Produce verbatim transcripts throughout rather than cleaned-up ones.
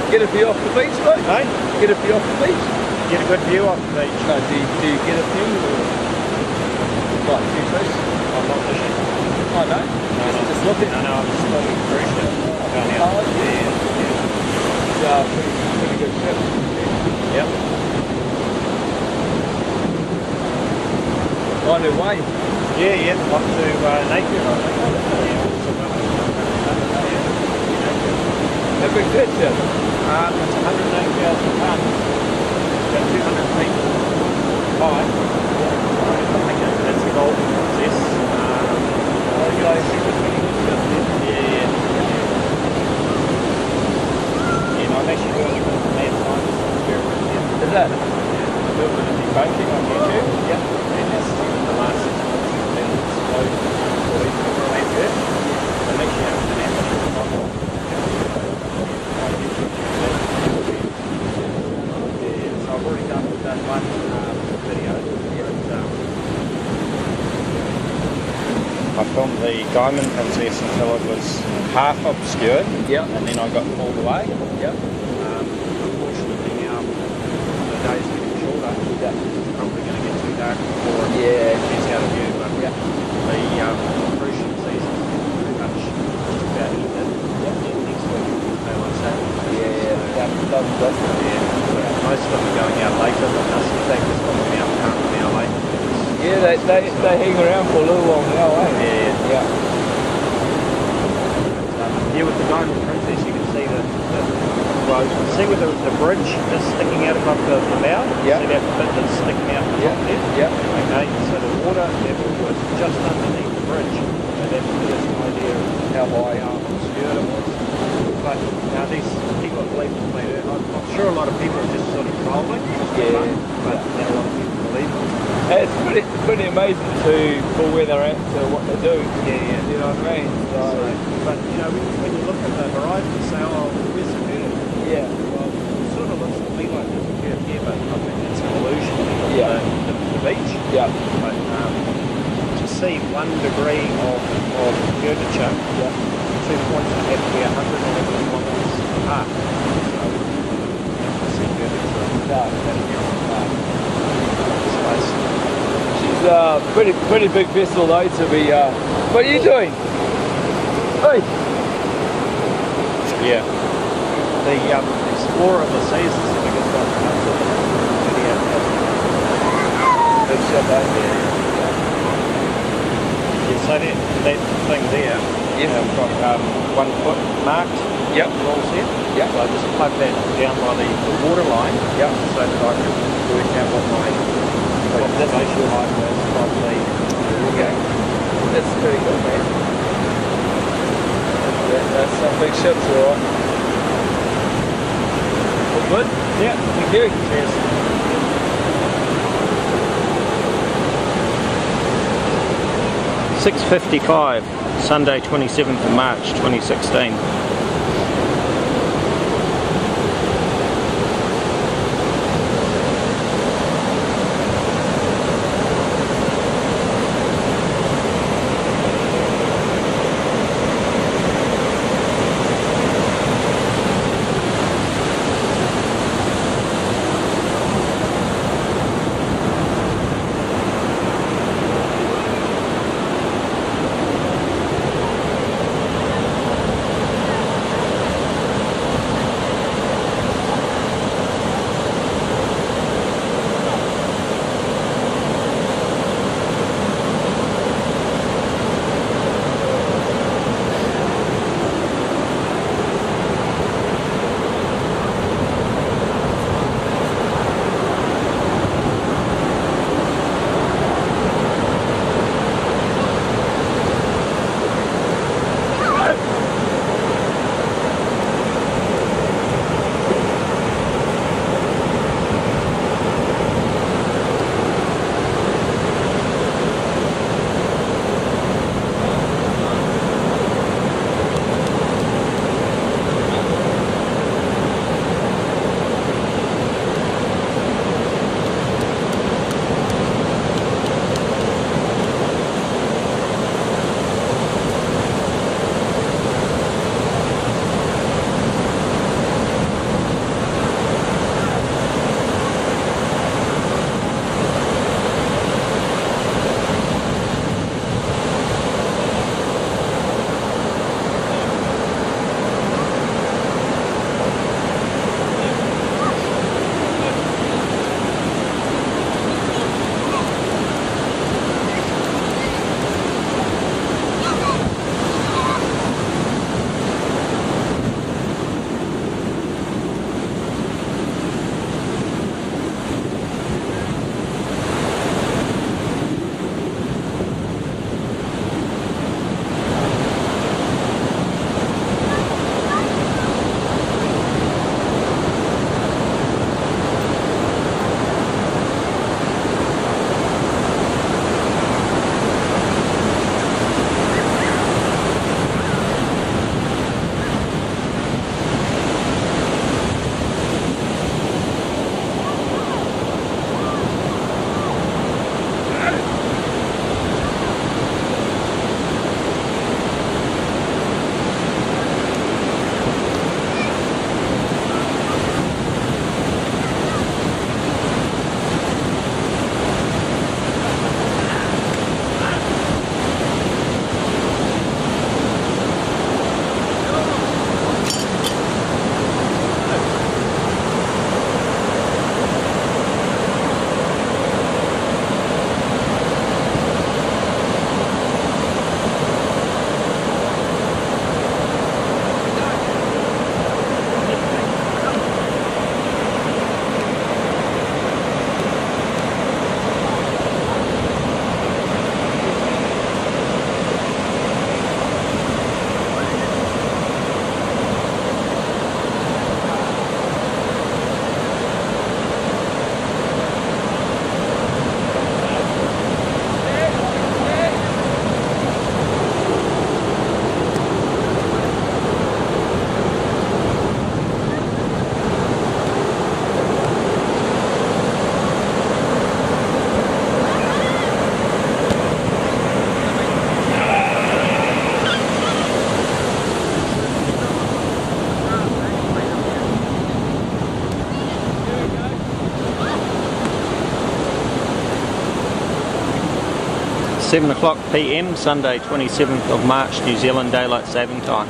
Get a view off the beach, mate? Hey? Get a view off the beach? Get a good view off the beach. No, do you, do you get a view? Or... Like, a few fish? I'm not fishing. Oh, no? No, just, no. just looking? No, no, I'm just looking through ship. Going out. Oh, yeah. Yeah, yeah. It's uh, pretty, pretty good ship. Yep. On their way? Yeah, yeah. Off to uh, Napier, I think. Yeah. A big fish, yeah? Um, it's one hundred eighty thousand tonnes. About two hundred feet high. I think that's a golden process. Um, Oh, you guys see the pretty good ship, yeah? Yeah, yeah. Yeah, no, I'm actually doing it with man time. Is that? Yeah, I do it with a debunking on YouTube. Yeah. And that's the last six months has been exploded for these people like this. So make sure you have an app. I've already done, done one um, video. But, um, I filmed the Diamond Princess until it was half obscured, yeah. and then I got pulled away. Yeah. Um, unfortunately now the day's getting shorter. Yeah. It's probably going to get too dark before yeah. it gets out of view. But yeah. the um, cruise ship season is pretty much just about ended. Yeah. Next week is daylight saving. Yeah, yeah. That doesn't does Yeah. Most of them are going out later than us. In fact, it's probably out half an hour late. Yeah, they, they, they hang around for a little while now, eh? Yeah. Yeah. Um, yeah, with the Diamond Princess, you can see the, the well, you can see where the, the bridge is sticking out above the, the bow. Yeah. See that bit that's sticking out the Yeah. top there? Yeah. Okay, so the water level was just underneath the bridge. So that gives us an idea of how high, how obscured it was. But now these people believe in flat Earth. I'm, I'm sure a lot of people are just sort of trolling. Yeah. But then a lot of people believe it. It's pretty, pretty amazing to for where they're at, to what they do. Yeah, yeah. You know what I mean? So, So, but you know, when, when you look at the horizon and say, oh, where's the Earth? yeah. Well, it sort of looks to me like there's a curve here, but I think it's an illusion of Yeah. the, the, the beach. Yeah. But um, to see one degree of, of curvature, Yeah. two points would have to be one hundred eleven kilometres apart. So, to see curvature No. at that amount of space. She's a uh, pretty, pretty big vessel though to be, uh, what are you doing? Hey! Yeah. The um, Explorer of the Seas is the biggest one. Big ship, eh? Yeah. Yeah, so that, that thing there, Yes. I've got um, one foot marked. Yep. All set. Yep. So I just plug that down by the, the water line. Yep. So that I can work out what my observation height was from the. Okay. That's pretty good, man. That, that's some big ships, alright. All good? Yeah. Thank you. Cheers. six fifty-five, Sunday twenty-seventh of March twenty sixteen. seven o'clock p m, Sunday twenty-seventh of March, New Zealand Daylight Saving Time.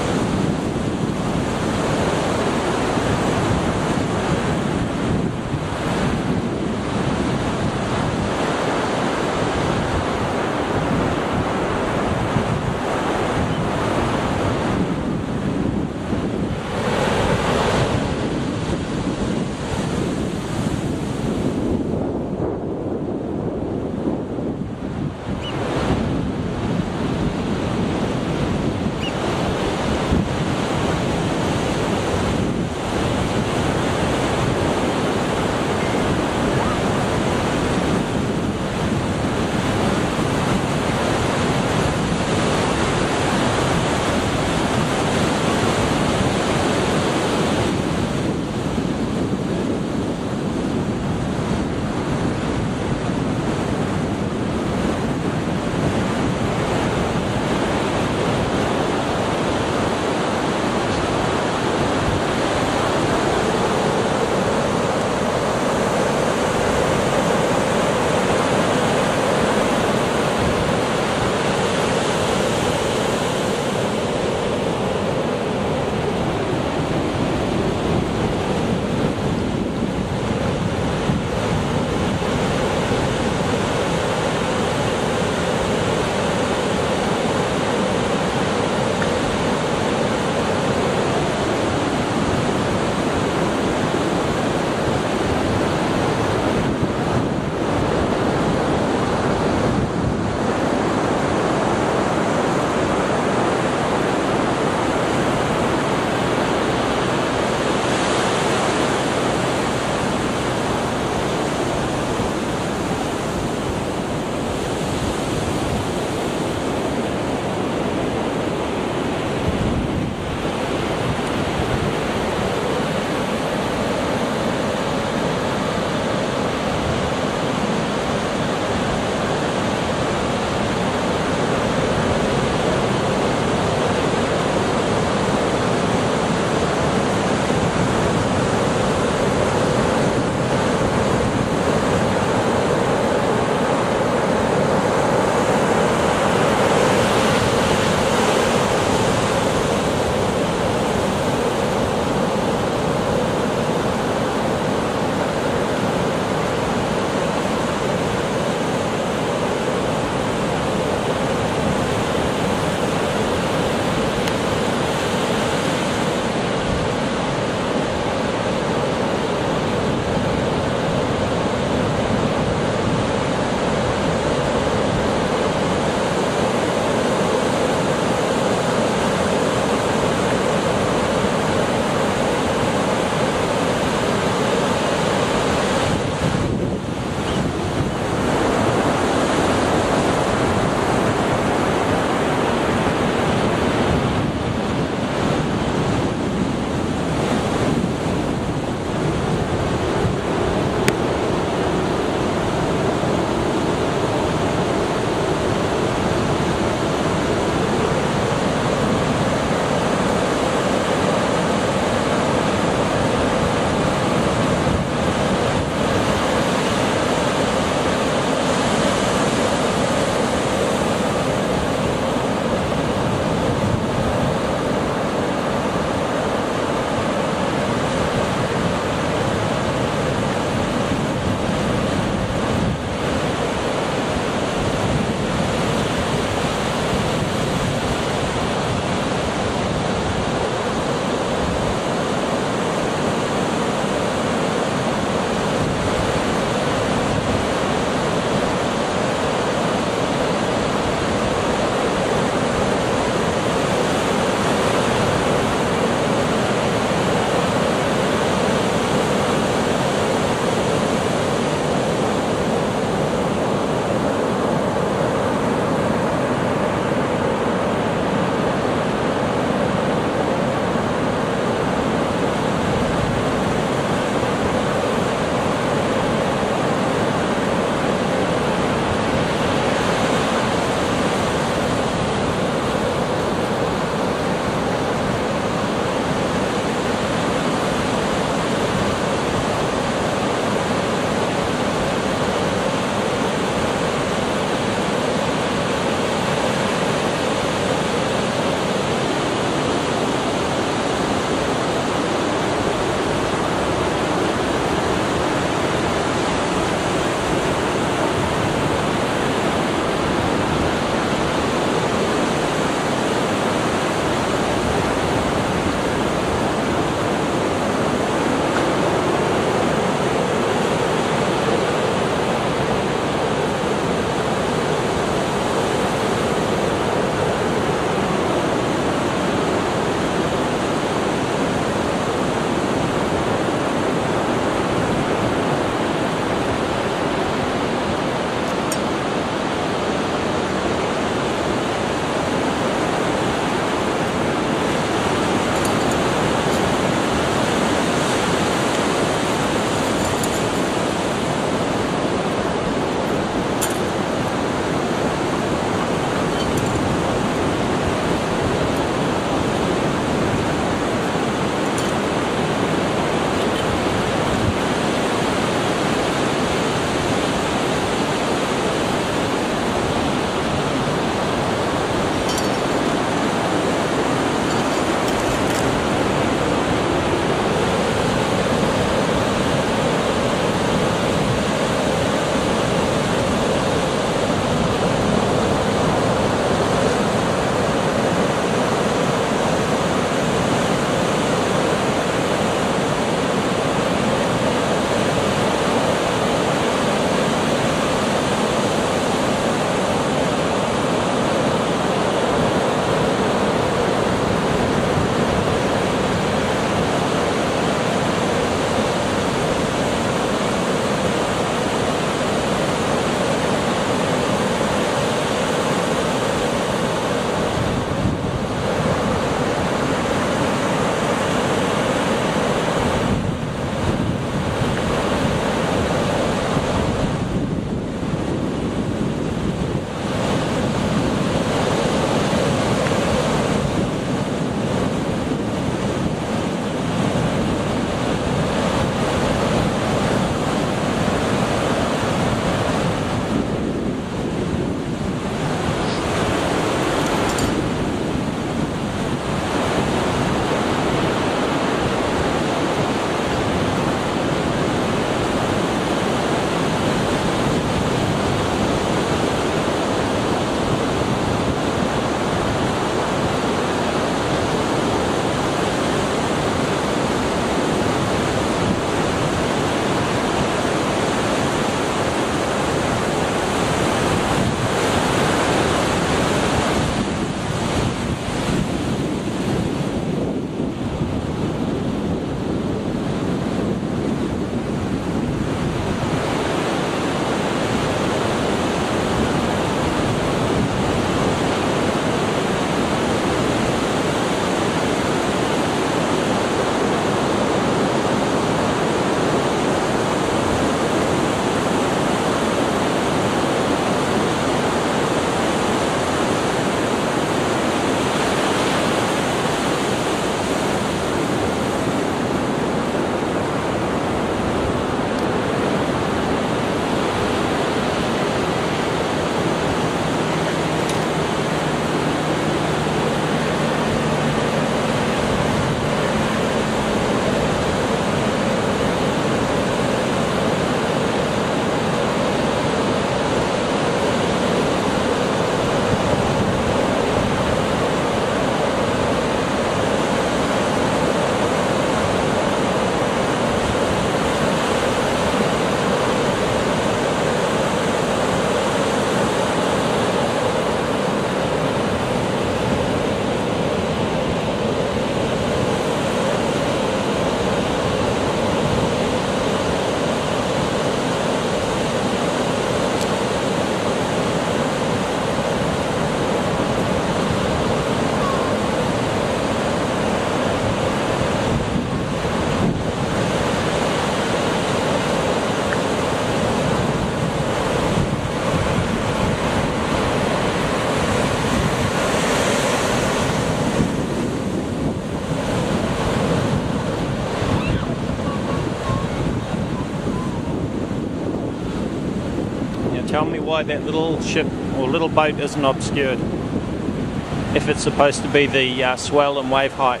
Tell me why that little ship or little boat isn't obscured if it's supposed to be the uh, swell and wave height.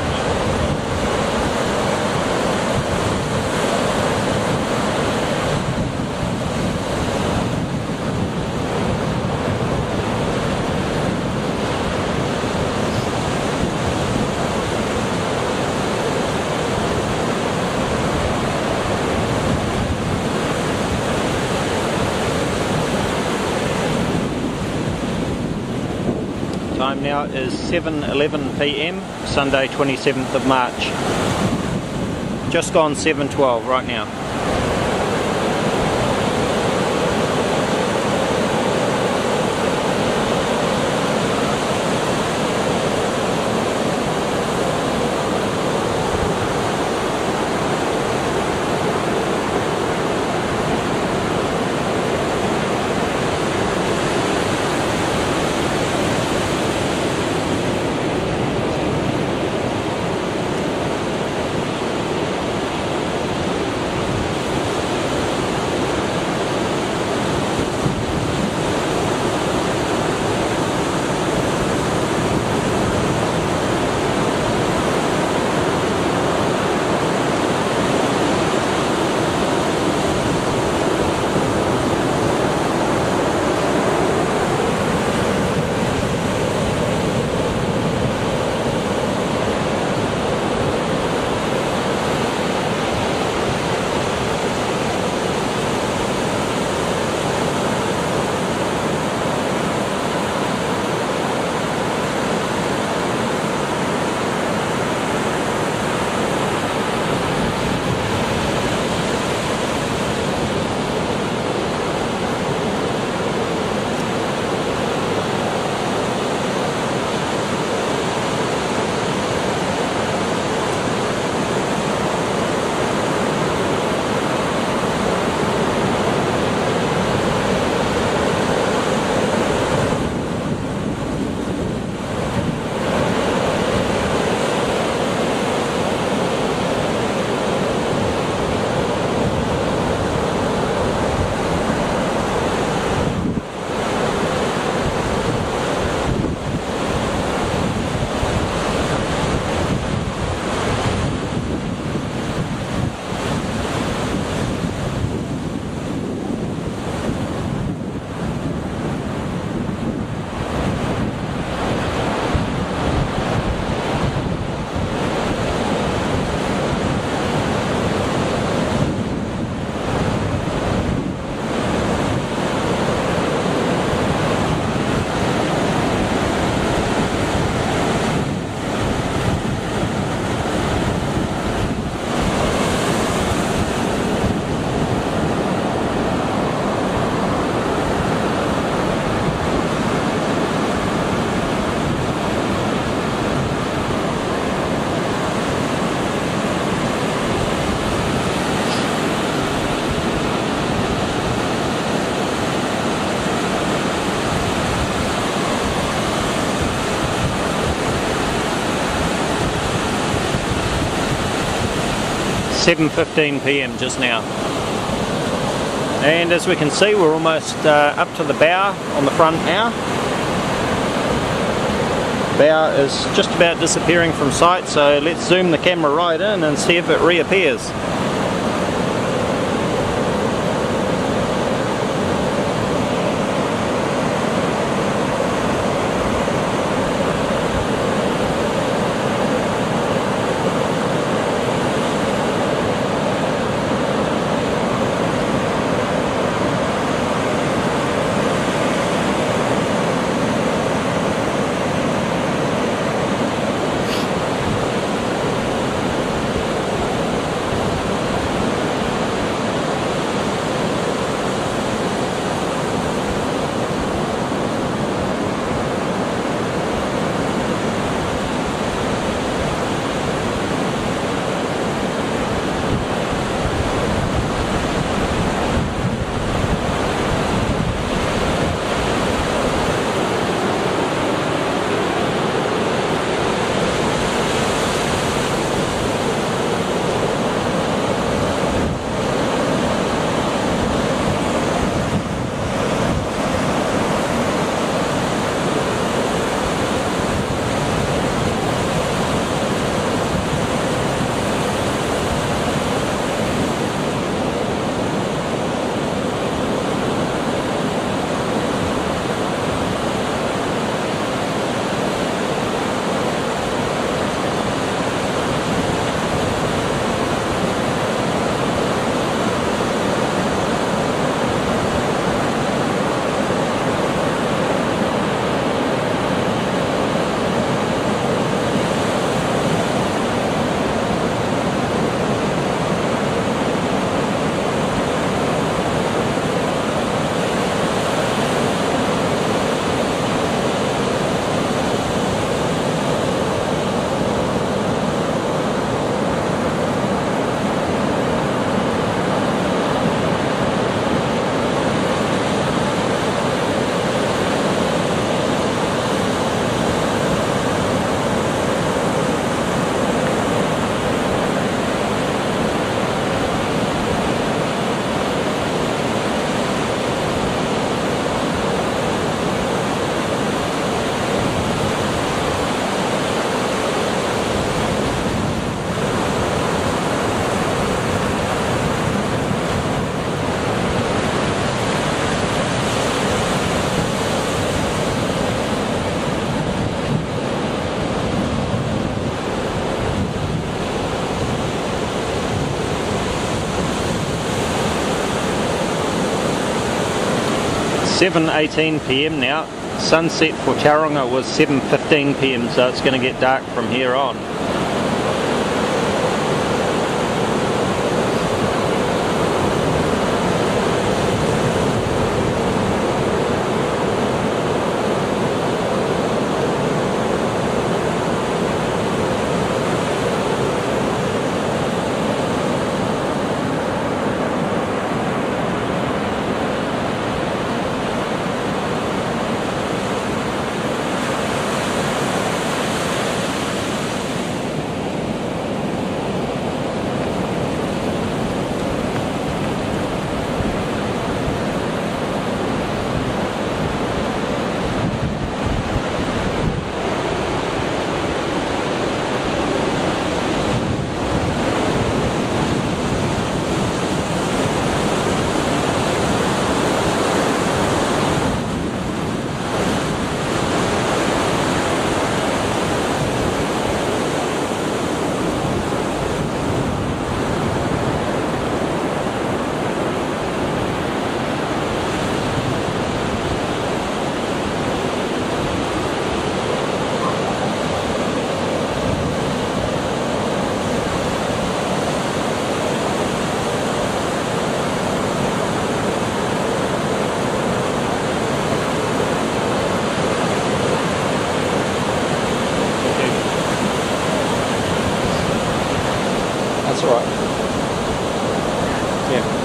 Time now is seven eleven p m, Sunday twenty-seventh of March. Just gone seven twelve right now. seven fifteen p m just now. And as we can see, we're almost uh, up to the bow on the front now. Bow is just about disappearing from sight, so let's zoom the camera right in and see if it reappears. seven eighteen p m now. Sunset for Tauranga was seven fifteen p m, so it's going to get dark from here on. That's all right. Yeah.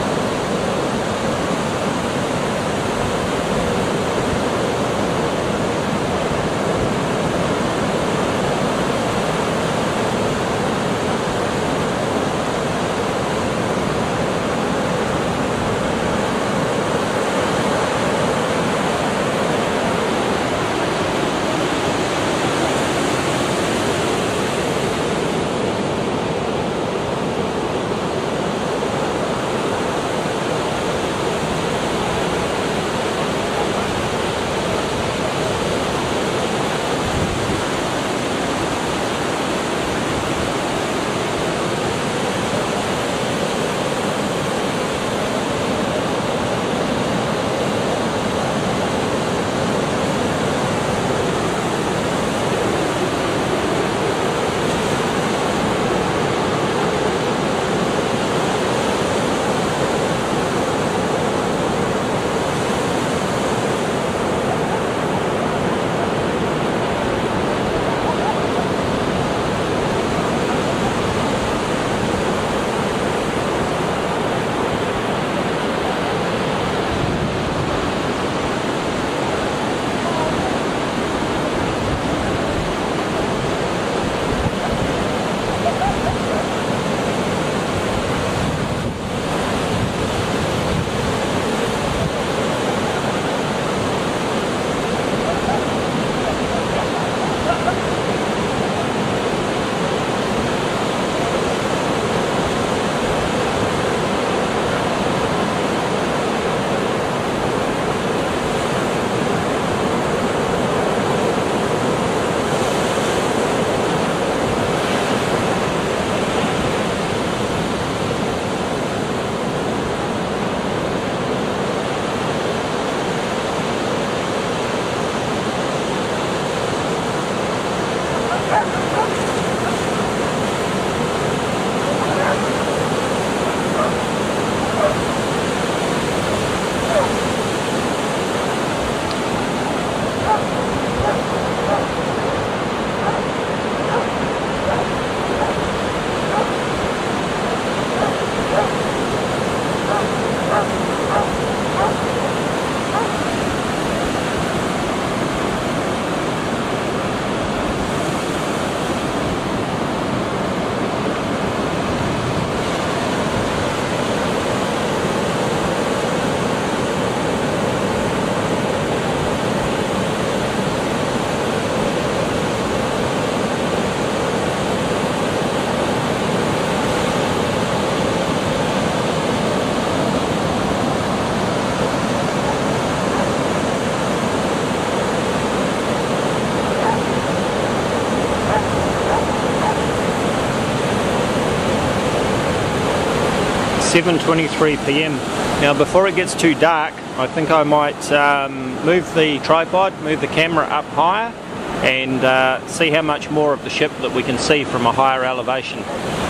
seven twenty-three p m Now before it gets too dark, I think I might um, move the tripod, move the camera up higher, and uh, see how much more of the ship that we can see from a higher elevation.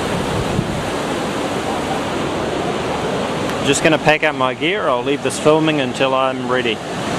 Just going to pack up my gear. I'll leave this filming until I'm ready.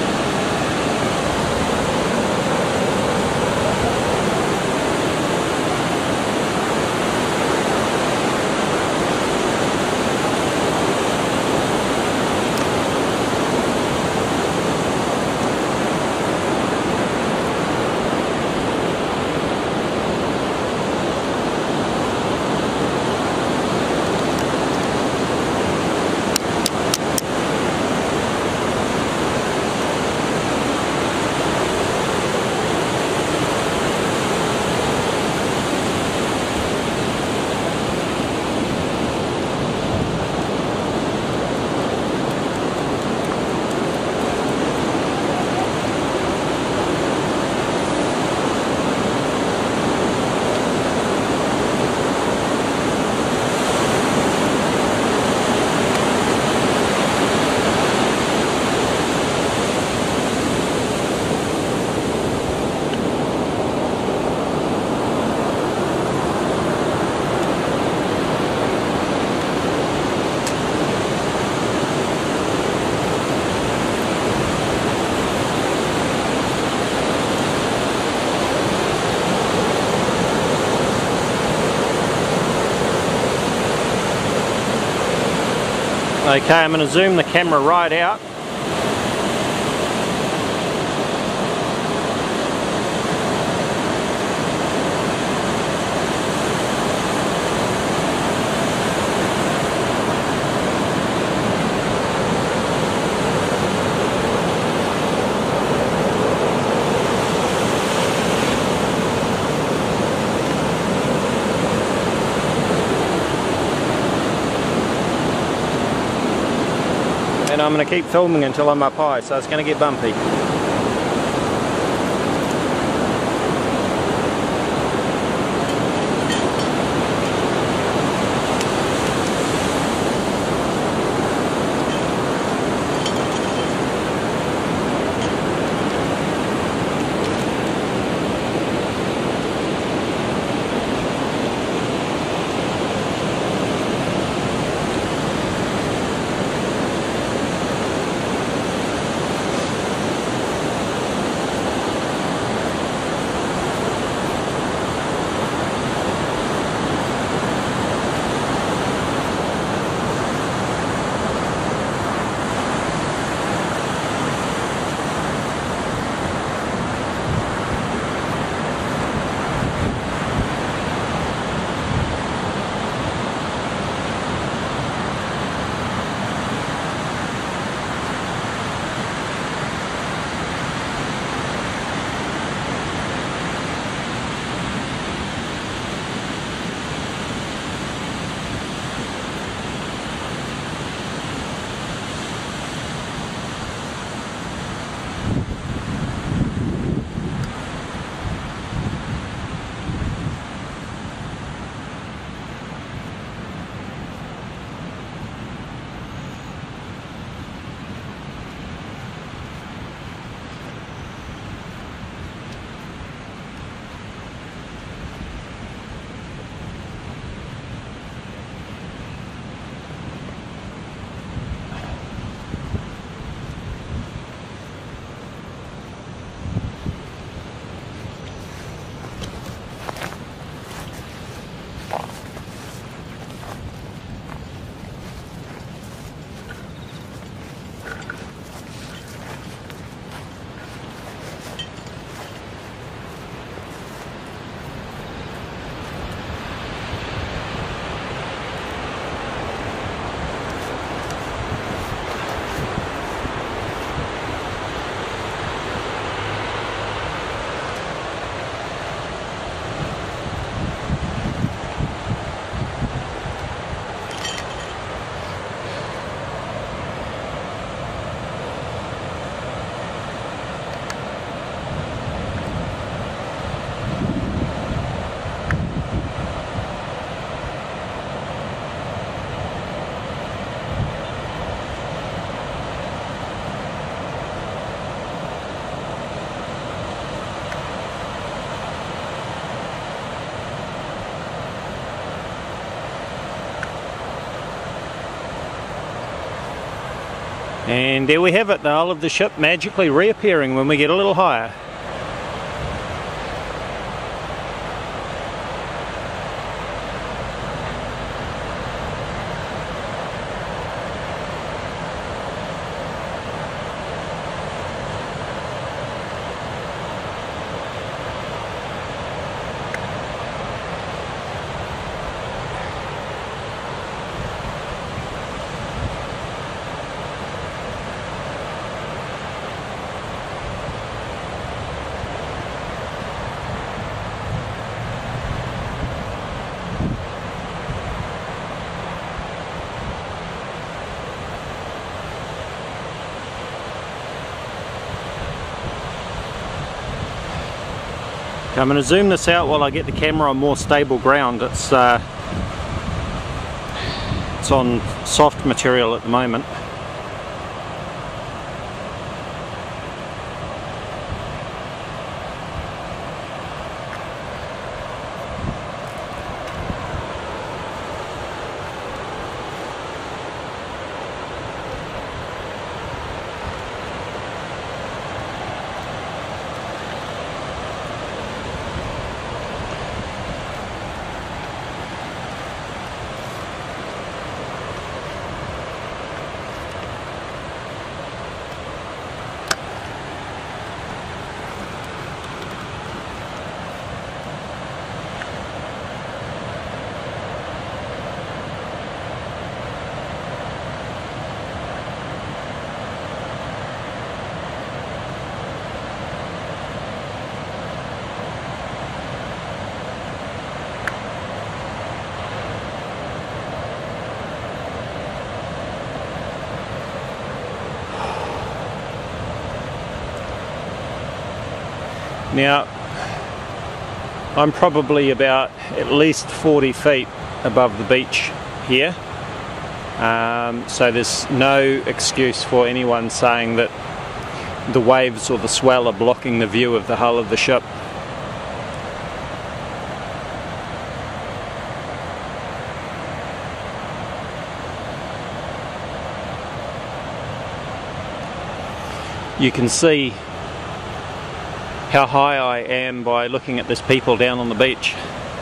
Okay, I'm going to zoom the camera right out. And I'm going to keep filming until I'm up high, so it's going to get bumpy. And there we have it, the hull of the ship magically reappearing when we get a little higher. I'm going to zoom this out while I get the camera on more stable ground. It's uh, it's on soft material at the moment. Now, I'm probably about at least forty feet above the beach here, um, so there's no excuse for anyone saying that the waves or the swell are blocking the view of the hull of the ship. You can see how high I am by looking at this people down on the beach.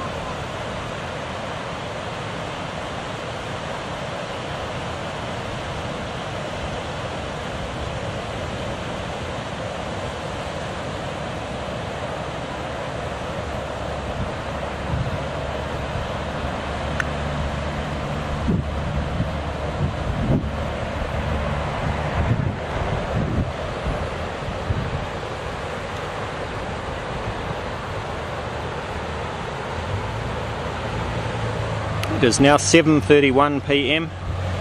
It is now seven thirty-one p m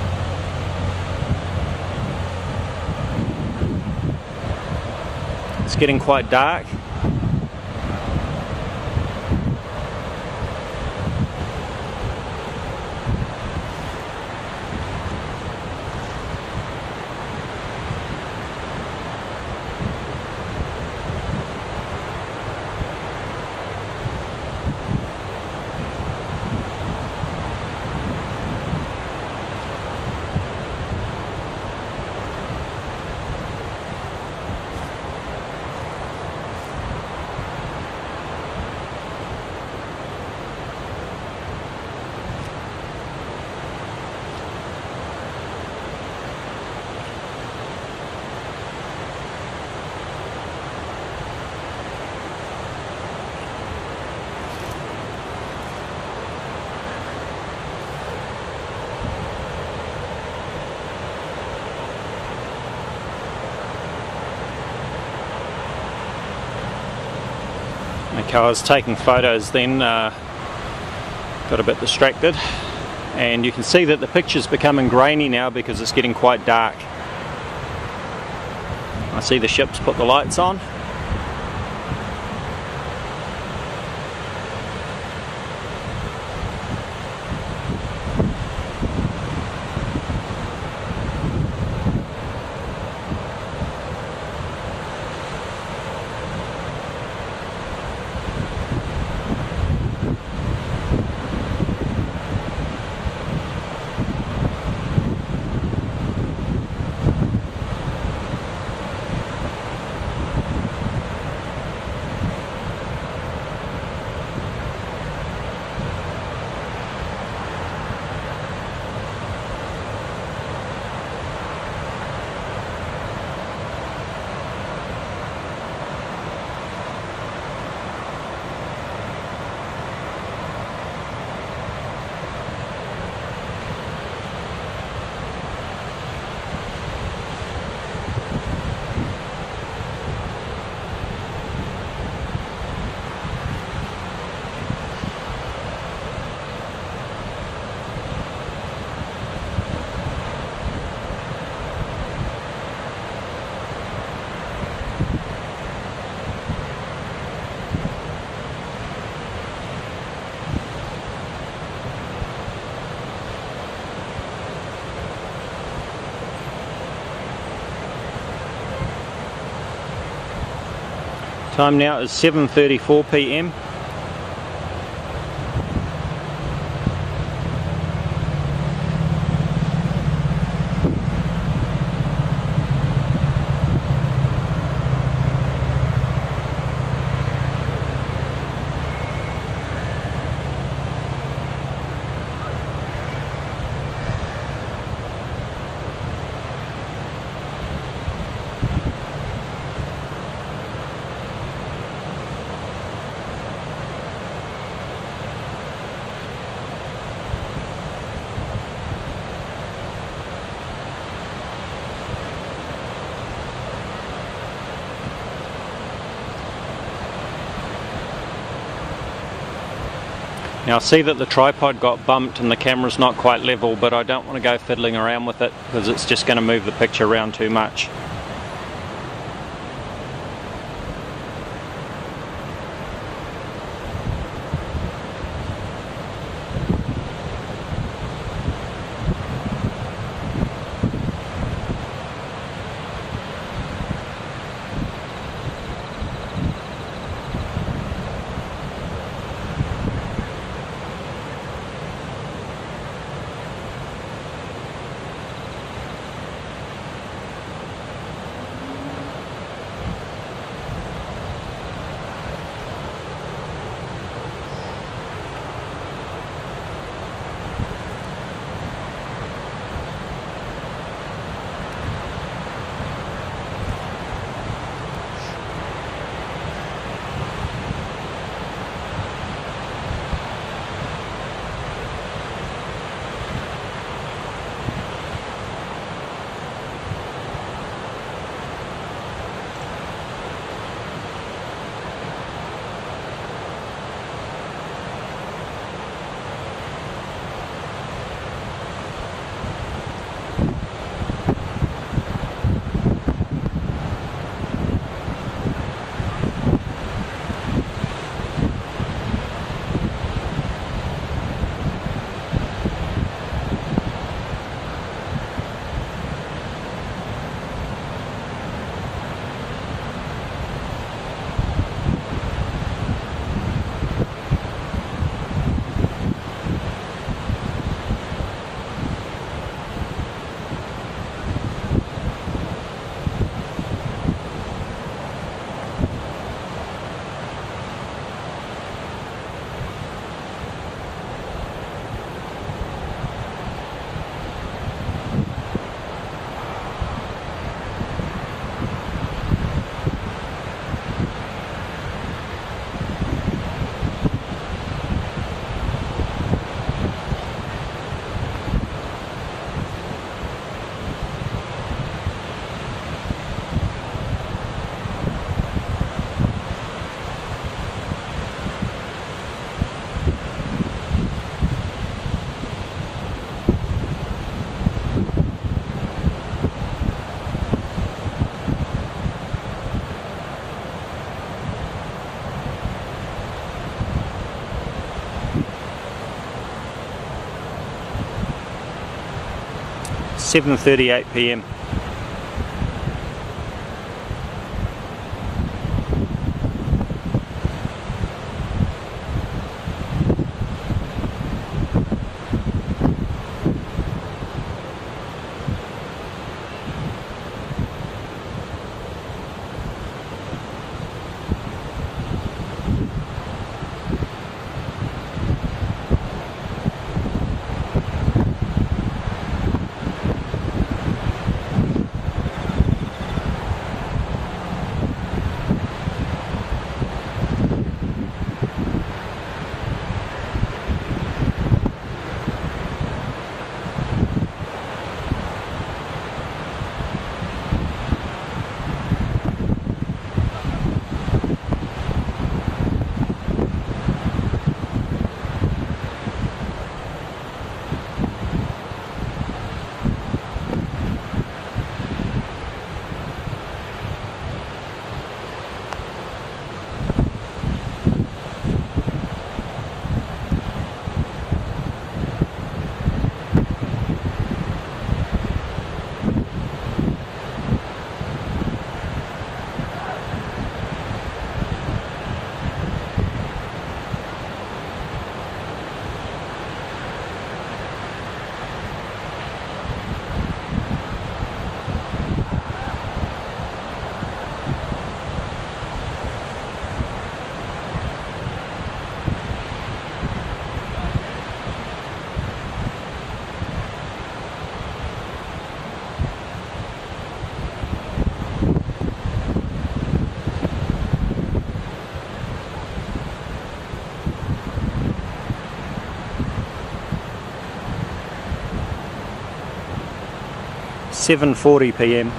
It's getting quite dark. Okay, I was taking photos then, uh, got a bit distracted, and you can see that the picture's becoming grainy now because it's getting quite dark. I see the ship's put the lights on. Time now is seven thirty-four p m Now I see that the tripod got bumped and the camera's not quite level, but I don't want to go fiddling around with it because it's just going to move the picture around too much. seven thirty-eight p m seven forty p m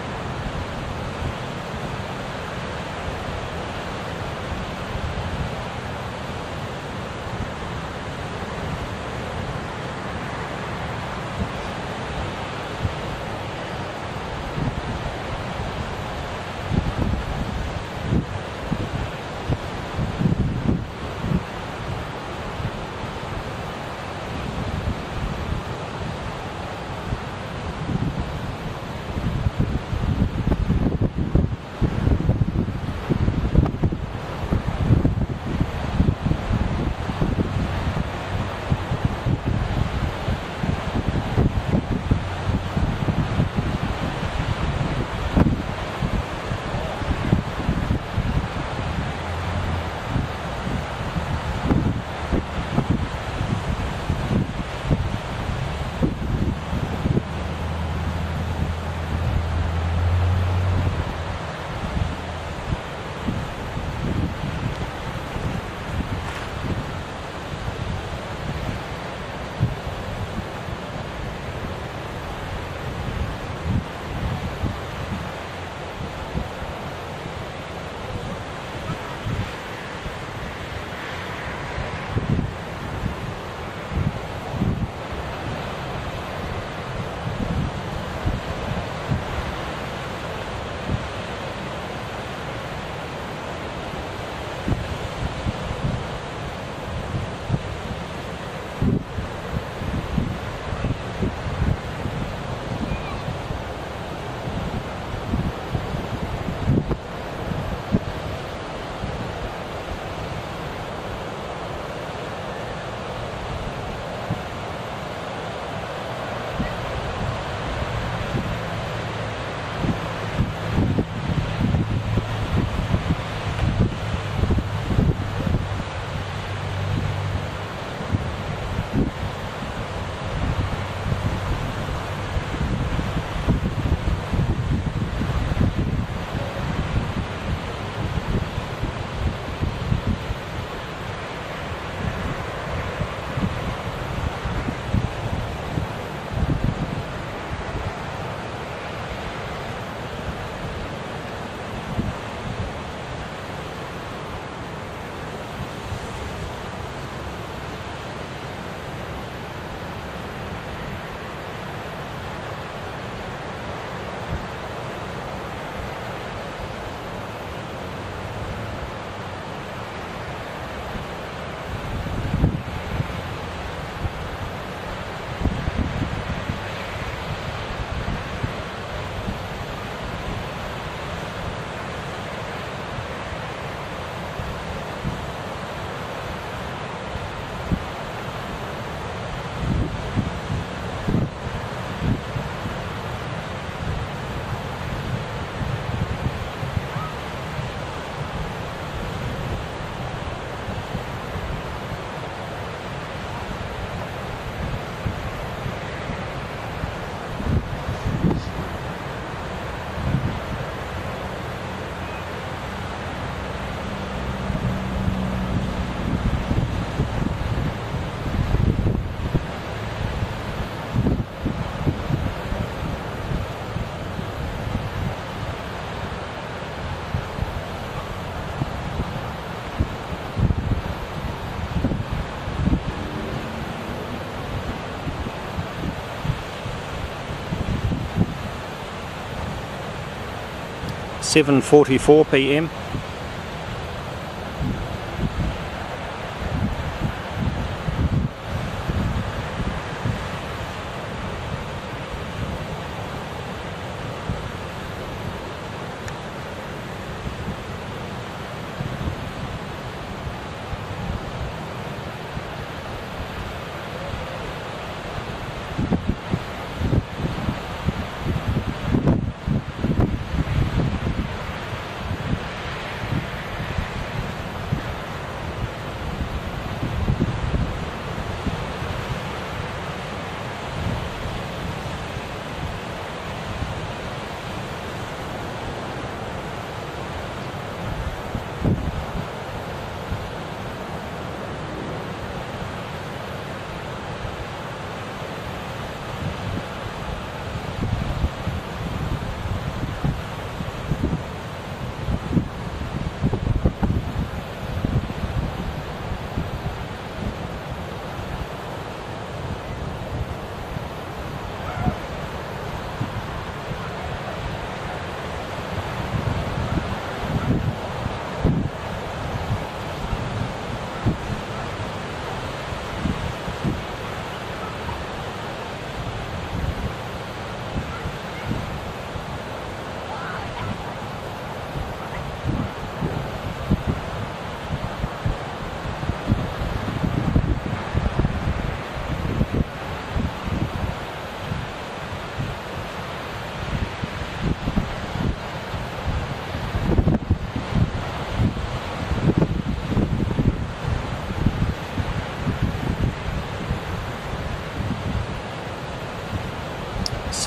seven forty-four p m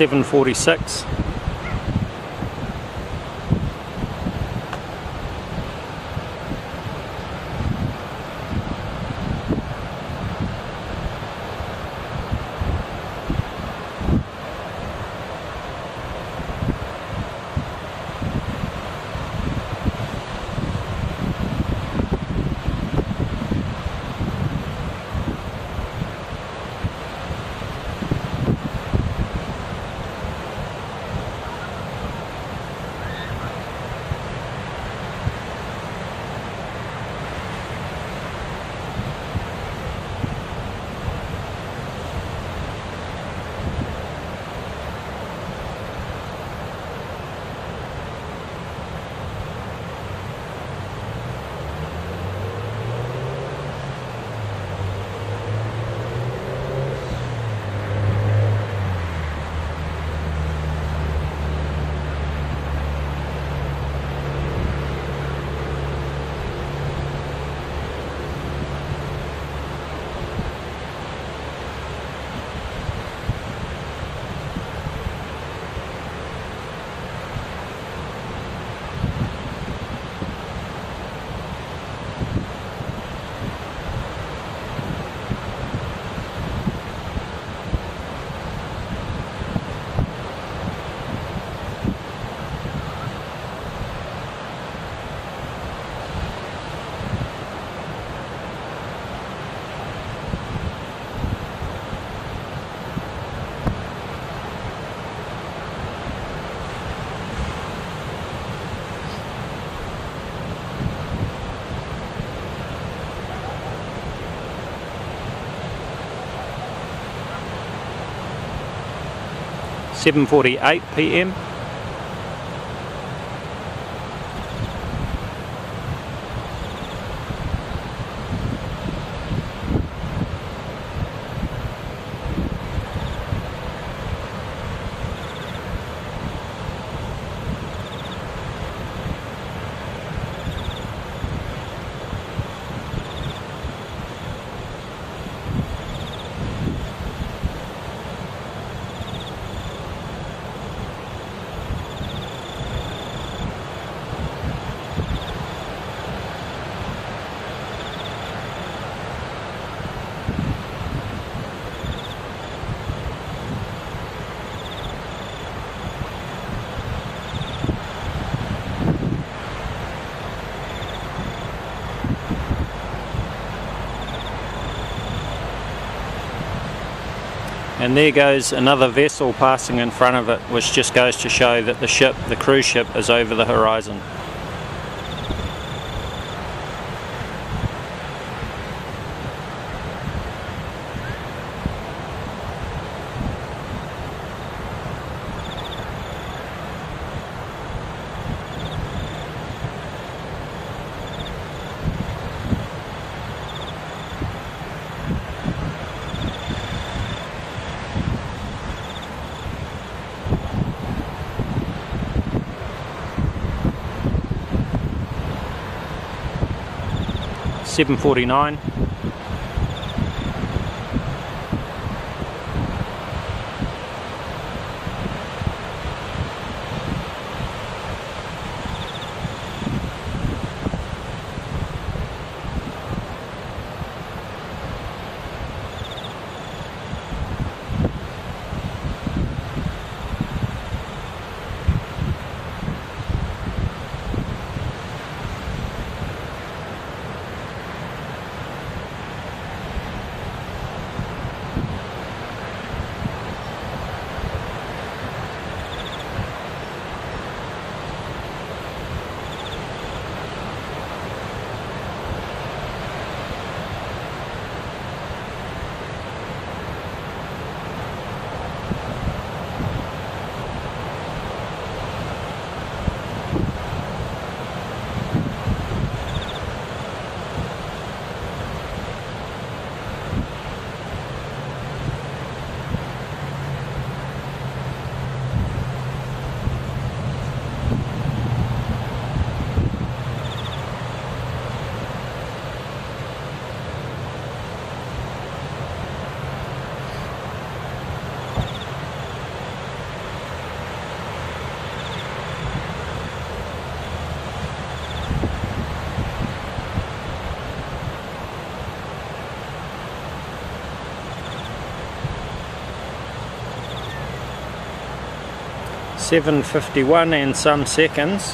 seven forty-six. seven forty-eight p m And there goes another vessel passing in front of it, which just goes to show that the ship, the cruise ship, is over the horizon. seven forty-nine. seven fifty-one and some seconds.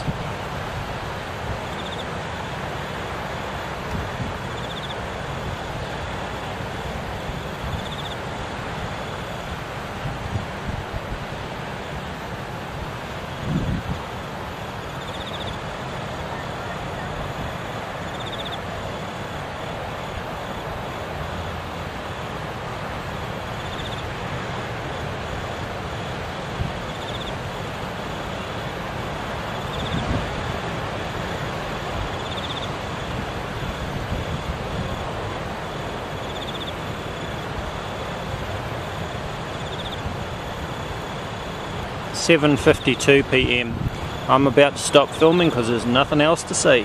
seven fifty-two p m I'm about to stop filming because there's nothing else to see.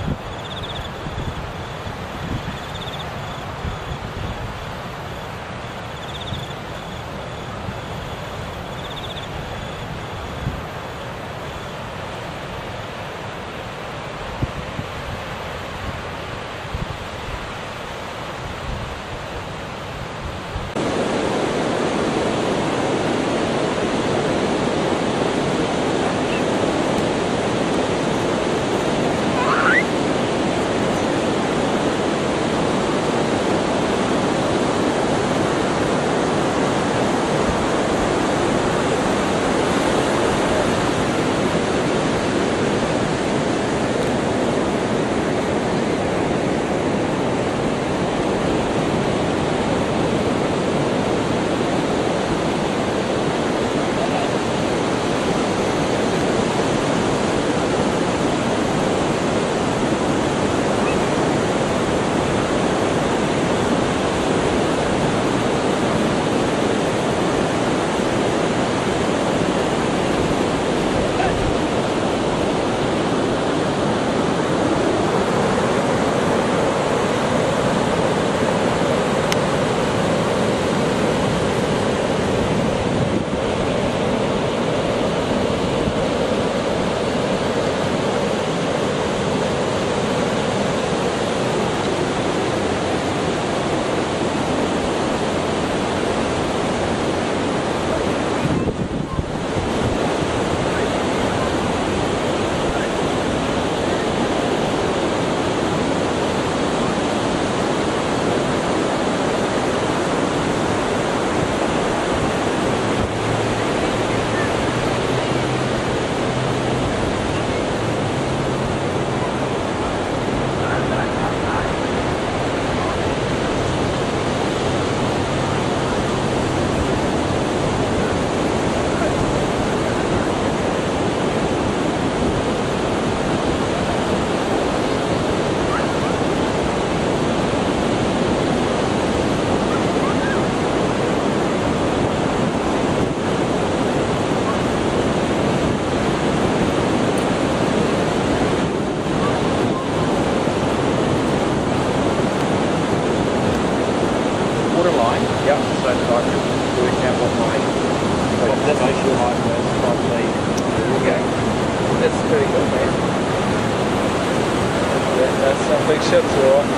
Big ships are on.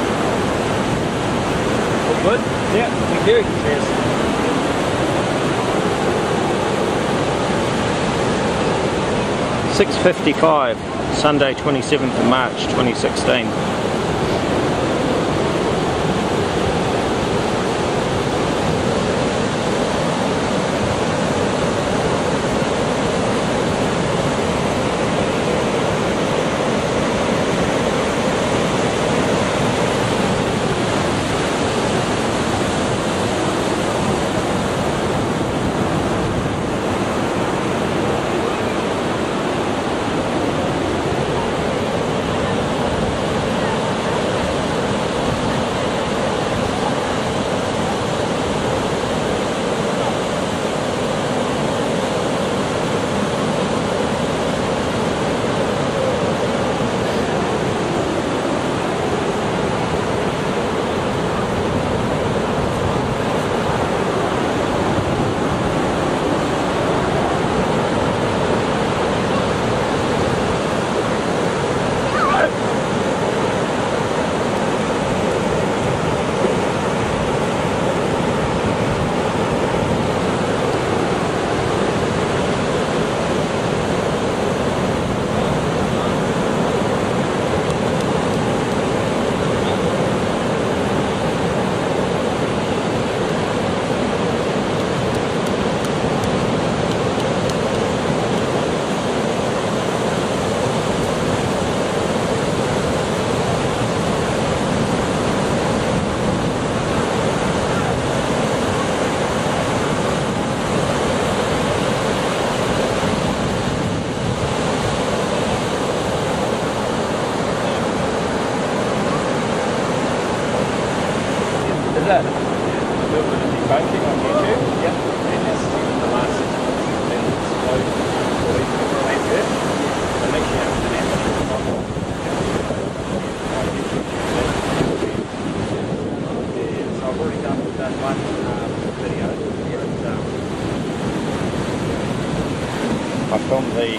All good? Yeah, thank you. Cheers. six fifty-five, Sunday twenty-seventh of March twenty sixteen.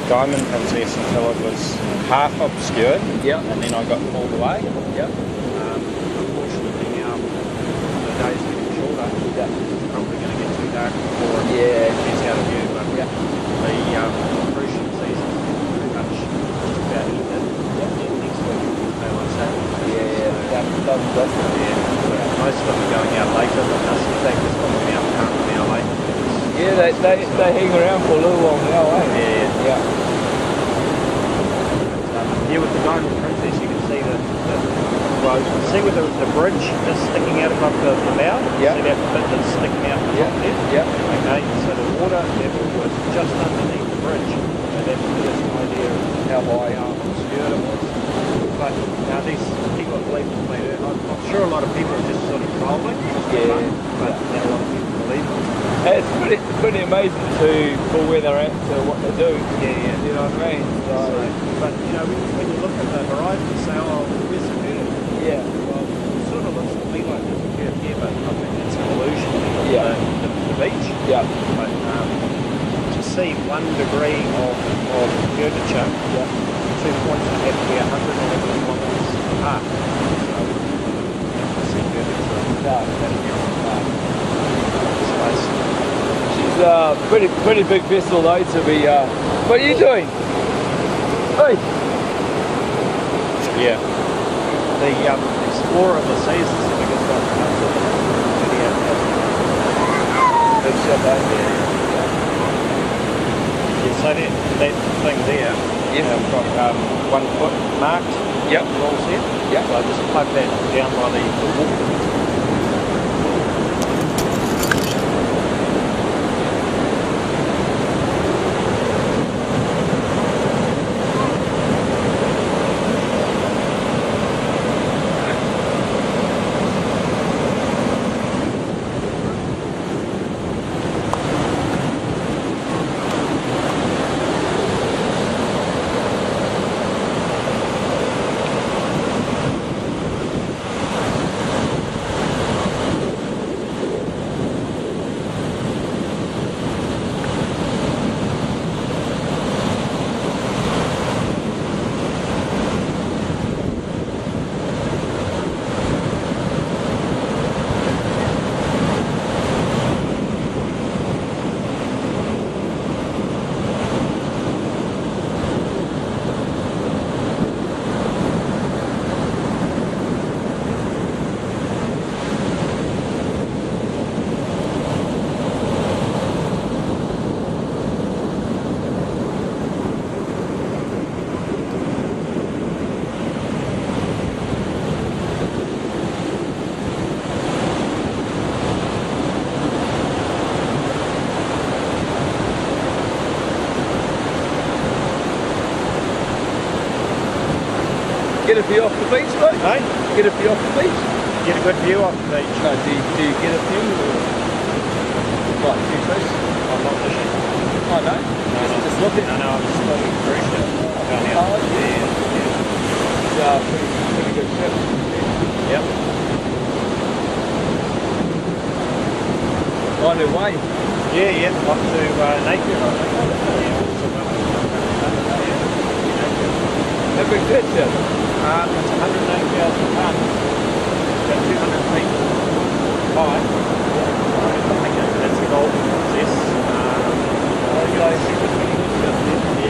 Guyman comes east until it was half obscured, Yeah. and then I got pulled away. Yeah. Um, unfortunately now the day's getting shorter. Yeah. It's probably going to get too dark before it Yeah. gets out of view. But Yeah. the um, crucial season is pretty much just about ended. Yeah. Next week is daylight saving. Yeah. Done, done, done. Yeah. So most of them are going out later than us. In fact, it's probably out half an hour later. Yeah, they, they, they hang around for a little while now, eh? Yeah. Yeah. Um, here with the Diamond Princess, you can see the, the well, you can see where the, the bridge is sticking out above the, the bow. Yeah. See that bit that's sticking out the Yeah. top there? Yeah. Okay, so the water level was just underneath the bridge. So that gives us an idea of how high um, obscured it was. But now these people that believe in flat Earth, I'm, I'm sure a lot of people are just sort of trolling, just for Yeah. fun, but not a lot of people believe it. Hey, it's pretty pretty amazing to for where they're at, to what they're doing. Yeah, yeah. You know what I mean? So, So, but you know, when, when you look at the horizon and say, oh, where's the curve? yeah. Well, it sort of looks to me like there's a curve here, but I think it's an illusion of Yeah. the, the, the beach. Yeah. But um, to see one degree of, of curvature, Yeah. two points would have to be one hundred eleven kilometres apart. So, to see curvature, No. that'd be on No. space. She's a uh, pretty pretty big vessel though to be. Uh, what are you doing? Hey. Yeah. The um, Explorer of the Seas is the biggest one. Big ship, eh? Yeah, so that, that thing there, Yes. I've got um, one foot marked. Yep. Rolls here. Yep. So I just plug that down by the, the wall. Get a view off the beach, mate? Hey? Get a view off the beach? Get a good view off the beach. No, do you, do you get a view? Or, like, a few fish? I'm not fishing. Oh, no? No, just, no. just looking? No, no, I'm just looking at cruise ship. Going out. Oh, Yeah, yeah. It's a uh, pretty, pretty good ship. Yep. On their way. Yeah, yeah. Off to uh, Napier, I think. Yeah. A big fish ship. Um, it's one hundred eighty thousand tonnes. About two hundred feet high. I think that's the Golden Princess. Um, Okay, super pretty good ship.